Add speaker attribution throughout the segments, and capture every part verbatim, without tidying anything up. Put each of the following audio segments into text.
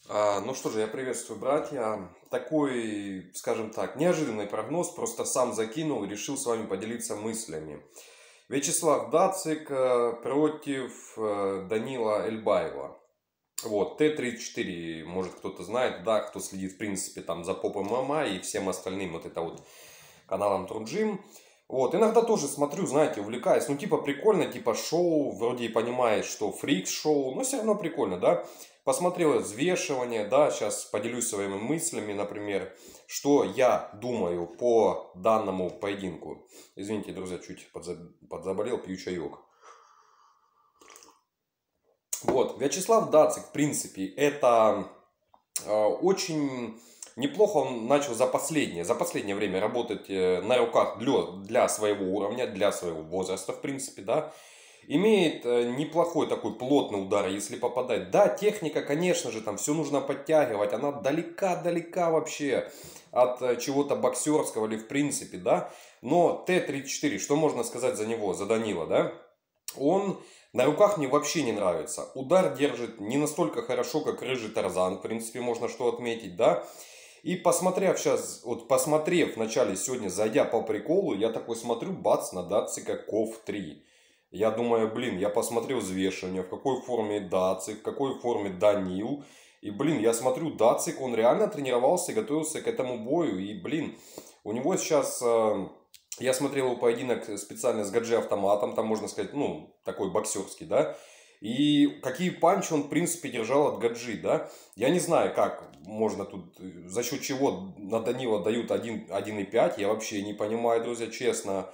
Speaker 1: А, Ну что же, я приветствую, братья. Такой, скажем так, неожиданный прогноз, просто сам закинул и решил с вами поделиться мыслями. Вячеслав Дацик э, против э, Данила Эльбаева. Вот, Т тридцать четыре, может кто-то знает, да, кто следит, в принципе, там за поп ММА и всем остальным, вот это вот каналом Труджим. Вот, иногда тоже смотрю, знаете, увлекаюсь. Ну, типа, прикольно, типа, шоу, вроде и понимаешь, что фрикс-шоу, но все равно прикольно, да. Посмотрел взвешивание, да, сейчас поделюсь своими мыслями, например, что я думаю по данному поединку. Извините, друзья, чуть подзаболел, пью чаек. Вот, Вячеслав Дацик, в принципе, это э, очень неплохо он начал за последнее, за последнее время работать э, на руках для, для своего уровня, для своего возраста, в принципе, да. Имеет э, неплохой такой плотный удар, если попадать. Да, техника, конечно же, там все нужно подтягивать, она далека-далека вообще от э, чего-то боксерского или в принципе, да. Но Т тридцать четыре, что можно сказать за него, за Данила, да? Он на руках мне вообще не нравится. Удар держит не настолько хорошо, как Рыжий Тарзан. В принципе, можно что отметить, да. И посмотрев сейчас, вот посмотрев вначале сегодня, зайдя по приколу, я такой смотрю, бац, на Дацика Ков три. Я думаю, блин, я посмотрел взвешивание, в какой форме Дацик, в какой форме Данил. И, блин, я смотрю, Дацик, он реально тренировался и готовился к этому бою. И, блин, у него сейчас... Э, я смотрел его поединок специально с Гаджи-автоматом, там можно сказать, ну, такой боксерский, да. И какие панчи он, в принципе, держал от Гаджи, да. Я не знаю, как можно тут, за счет чего на Данила дают один и пять, я вообще не понимаю, друзья, честно.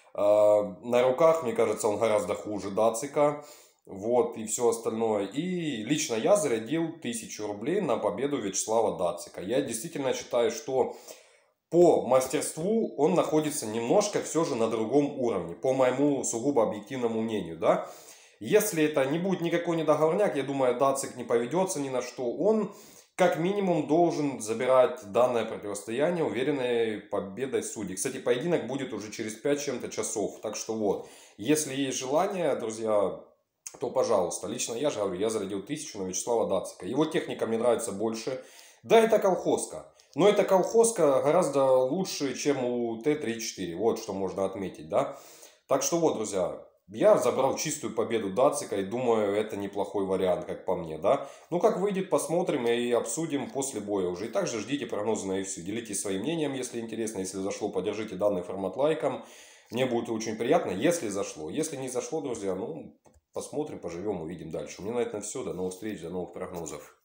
Speaker 1: На руках, мне кажется, он гораздо хуже Дацика. Вот, и все остальное. И лично я зарядил тысячу рублей на победу Вячеслава Дацика. Я действительно считаю, что по мастерству он находится немножко все же на другом уровне, по моему сугубо объективному мнению, да. Если это не будет никакой недоговорняк, я думаю, Дацик не поведется ни на что, он как минимум должен забирать данное противостояние уверенной победой судей. Кстати, поединок будет уже через пять чем-то часов, так что вот, если есть желание, друзья, то пожалуйста. Лично я же говорю, я зарядил тысячу на Вячеслава Дацика. Его техника мне нравится больше. Да, это колхозка. Но эта колхозка гораздо лучше, чем у Т тридцать четыре. Вот что можно отметить, да. Так что вот, друзья, я забрал чистую победу Дацика и думаю, это неплохой вариант, как по мне, да. Ну, как выйдет, посмотрим и обсудим после боя уже. И также ждите прогнозы на ю эф си. Делитесь своим мнением, если интересно. Если зашло, поддержите данный формат лайком. Мне будет очень приятно, если зашло. Если не зашло, друзья, ну, посмотрим, поживем, увидим дальше. У меня на этом все. До новых встреч, до новых прогнозов.